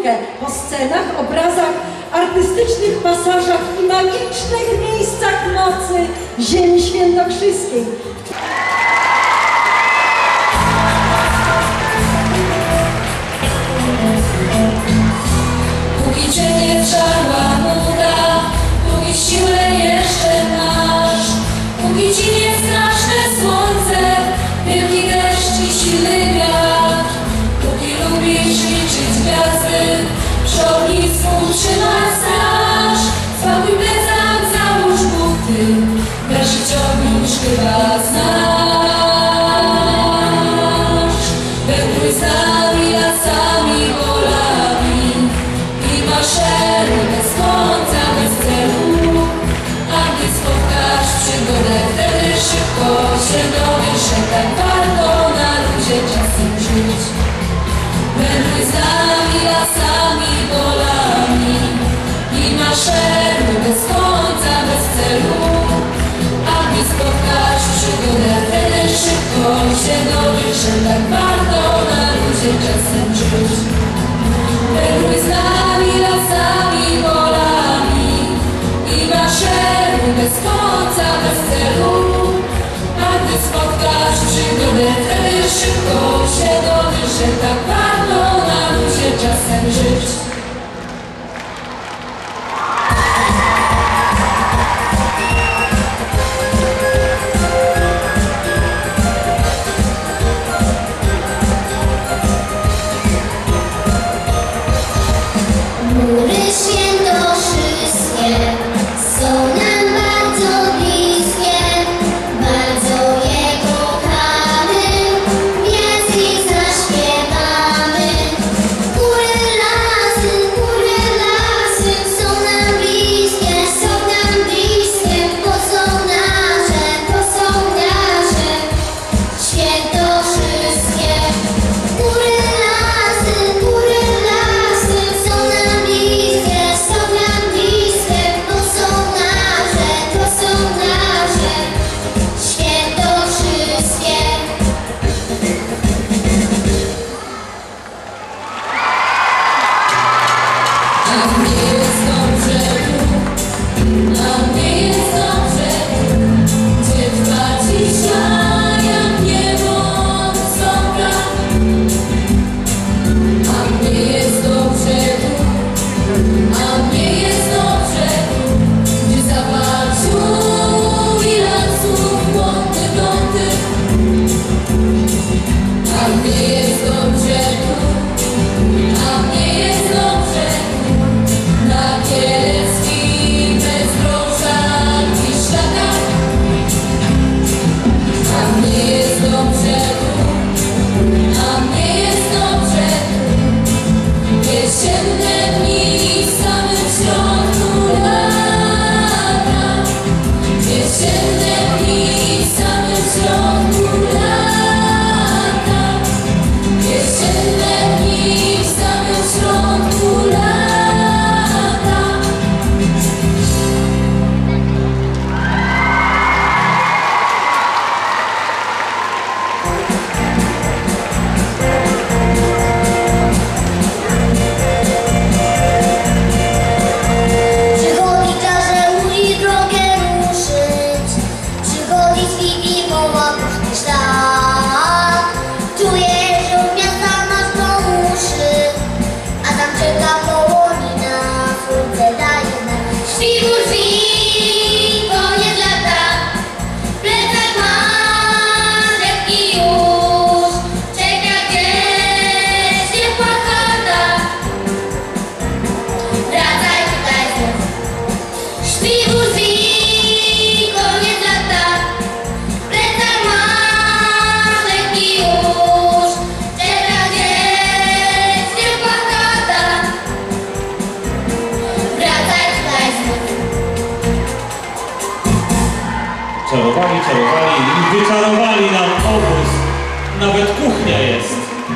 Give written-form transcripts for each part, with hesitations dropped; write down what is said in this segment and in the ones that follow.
turystykę po scenach, obrazach, artystycznych pasażach i magicznych miejscach nocy ziemi świętokrzyskiej. Póki cię nie wżarła nuda, póki siłę jeszcze masz, póki ci nie straszne słońce, wielki deszcz i silny wiatr, póki lubisz liczyć gwiazdy, przy ognisku trzymaj straż, spakuj plecak, załóż buty, dalszy ciąg już chyba znasz. Wędruj z nami lasami, polami i maszeruj bez końca, bez celu, a gdy spotkasz przygodę, wtedy szybko się dowiesz, że tak warto na luzie czasem żyć. Wędruj z nami lasami, polami i maszeruj bez końca, bez celu, a gdy spotkasz przygodę, wtedy szybko się dowiesz, że tak warto na luzie czasem żyć. Wędruj z nami lasami, polami i maszeruj bez końca, bez celu, a gdy spotkasz przygodę, wtedy szybko się dowiesz, że tak warto na luzie czasem żyć. Mury świętokrzyskie są nam bardzo bliskie, bardzo je kochamy, więc ich zaśpiewamy. Góry, lasy są nam bliskie, bo są nasze świętokrzyskie. Góry, lasy są nam bliskie, bo są nasze świętokrzyskie. A mnie jest dobrze tu, a mnie jest dobrze tu, gdzie trwa cisza jak niebo wysoka. A mnie jest dobrze tu, a mnie jest dobrze tu, gdzie zapal słów i lasów błądy, blądy. A mnie jest dobrze tu, a mnie jest dobrze tu, na kieleckich bezdrożach i szlakach. A mnie jest dobrze tu, a mnie jest dobrze tu, jesienne dni w samym środku lata. Jesienne dni w samym środku lata. Jesienne dni w samym środku lata. Przychodzi czas, że i drogę ruszyć, przychodzi świt i woła puszny szlak. Czuję, że od miasta masz do uszy, a tam czeka połonina, słońce daje znak. Śpiwór świt, koniec lata, plecak masz lekki już, czeka gdzieś ciepła chata. Wracaj tutaj znów. Śpiwór świt, koniec lata, plecak masz lekki już, czeka gdzieś ciepła chata. Wracaj tutaj znów. Czarowali i wyczarowali nam obóz. Nawet kuchnia jest.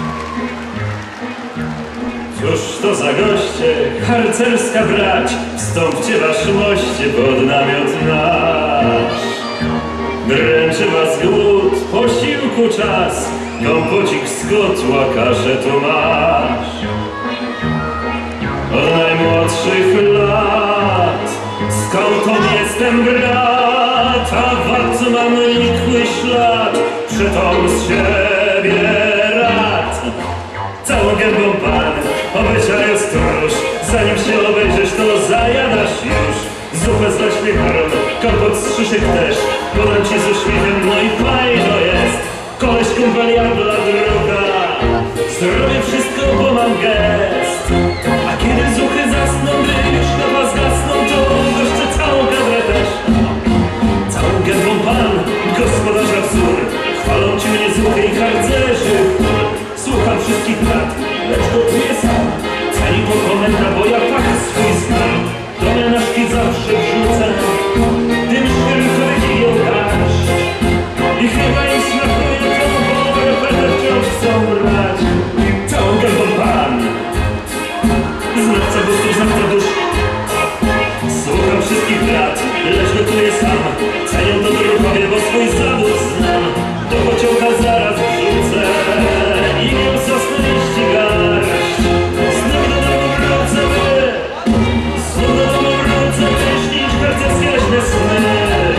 Cóż to za goście, harcerska brać, wstąpcie wasz moście pod namiot nasz. Dręczy was głód, posiłku czas, kompocik z kotła, kaszę tu masz. od najmłodszych lat. Skąd on jestem brat, a wad mam nikły ślad, przetom z siebie rad. Całą gębą pan obyczaju stróż, zanim się obejrzysz, to zajadasz już. Zupę z zaśmiechają, kompot z szyszek też, podam ci z uśmiechem, no i fajno jest. Koleś kumpel jabla droga, zrobię wszystko, bo mam gest. A kiedy zuchy zasną, gdy już chyba zgasną, to goszczę całą kadrę też. Całą gębą pan, gospodarza wzór, chwalą ci mnie zuchy i harcerzy. Słucham wszystkich brat, lecz gotuję sam. Ceni po komenta, bo ja tak swój znam. Do menażki zawsze wrzucę tym szpilkowych i garść. I chyba im smakuje to, bo repetę wciąż chcą brać. Całą gębą pan, znawca gustów, znawca dusz. Słucham wszystkich brat, lecz gotuję sam. Cenią to drugowie, bo swój zawód znam. Do kociołka zaraz wrzucę i wiem sosny liści garść. Znów do domu wrócę, znów do domu wrócę, śnić harcerskie leśne sny.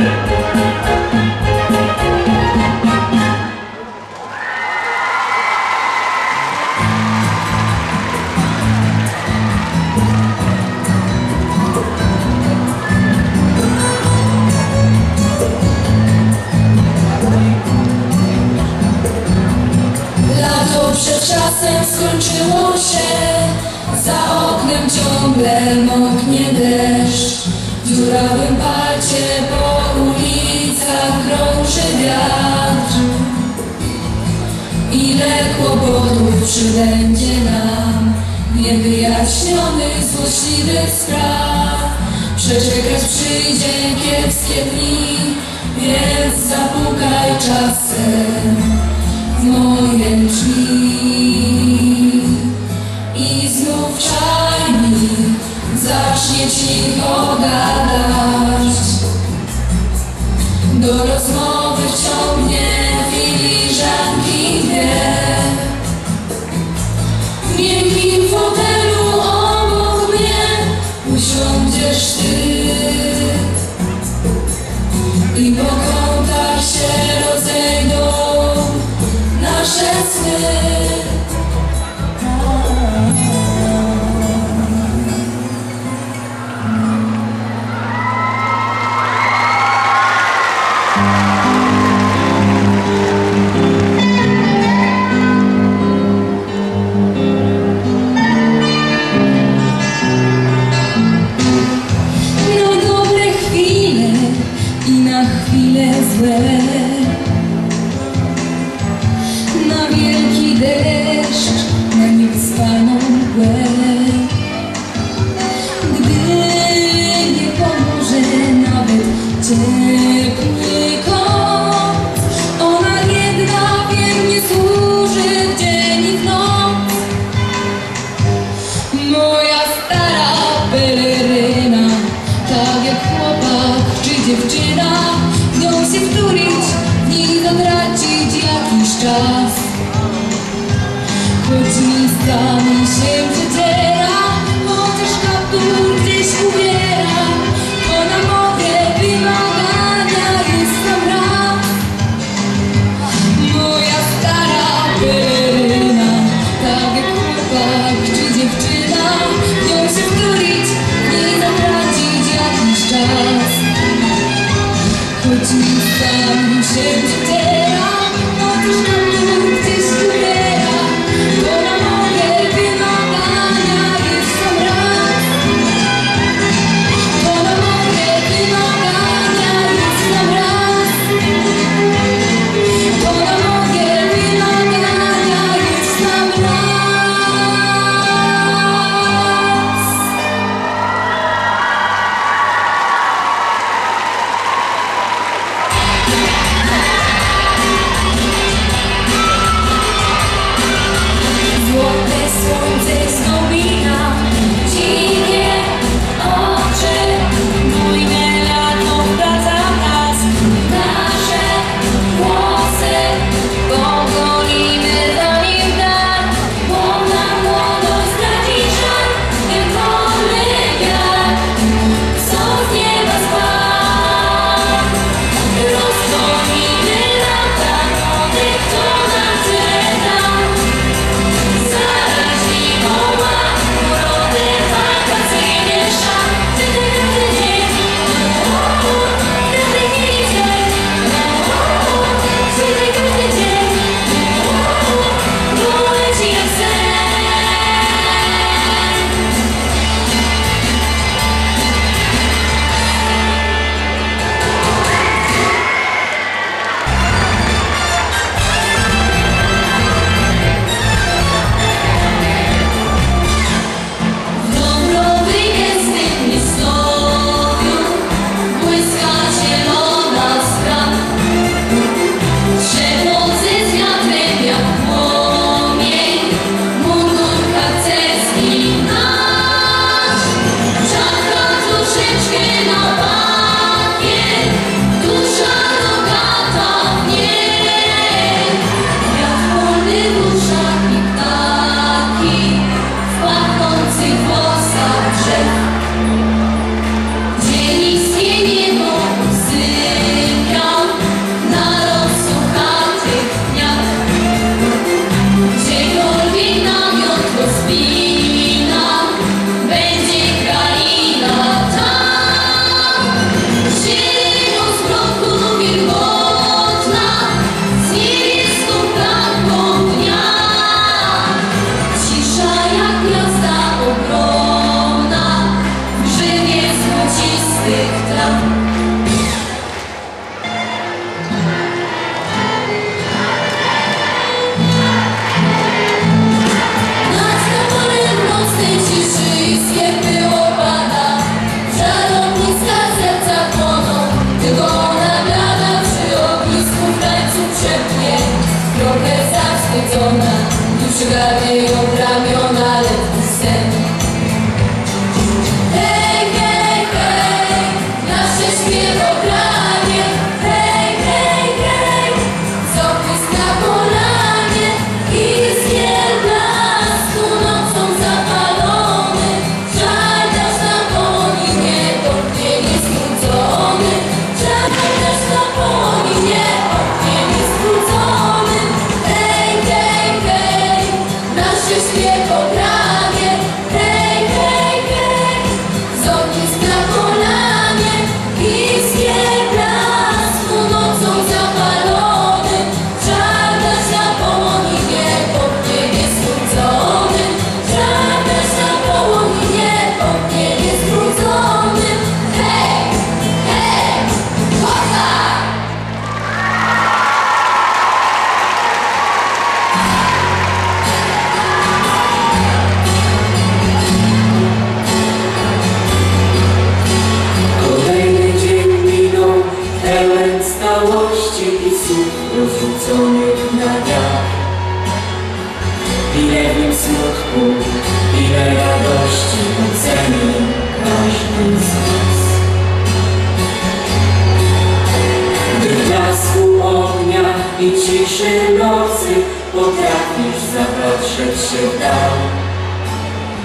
Lato przed czasem skończyło się, za oknem ciągle moknie deszcz. W dziurawym palcie po ulicach krąży wiatr. Ile kłopotów przybędzie nam, niewyjaśnionych, złośliwych spraw. Przeczekać przyjdzie kiepskie dni, więc zapukaj czasem w moje drzwi. I znów czajnik zacznie cicho gadać. Do rozmowy wciągnie filiżanki dwie. W miękkim fotelu obok mnie usiądziesz ty. I po kątach się rozejdą nasze sny. Na dobre chwile i na chwile złe, na wielki deszcz, na niewyspaną mgłę. Gdy nie pomoże nawet ciepły kąt, ona jedna wiernie służy w dzień i w noc. Moja stara peleryna, tak jak chłopak czy dziewczyna, w nią się wturić, w niej zatracić jakiś czas. Choć miejscami się wydziera, chociaż kaptur gdzieś ubiera, to na mowie wymagania jest sam raz. Moja stara peleryna, tak jak chłopak czy dziewczyna, w nią się wturić, w niej zatracić jakiś czas. Choć miejscami się wydziera, chociaż kaptur gdzieś ubiera, to na moje wymagania jest sam raz. To na moje wymagania jest sam raz. To na moje wymagania jest sam raz.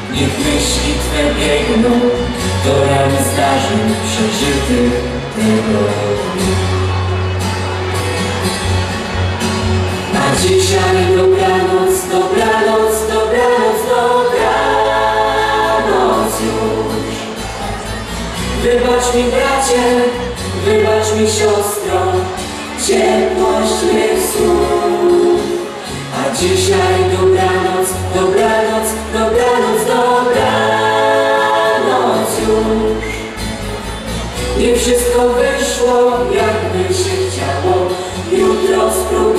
niech myśli Twe biegną do rany zdarzeń przeżytych tego dnia. A dzisiaj dobranoc, dobranoc, dobranoc, dobranoc już. Wybacz mi bracie, wybacz mi siostro, ciepłość mych słów. A dzisiaj dobranoc, dobranoc, dobranoc, dobranoc już. Nie wszystko wyszło, jakby się chciało, jutro spróbuj.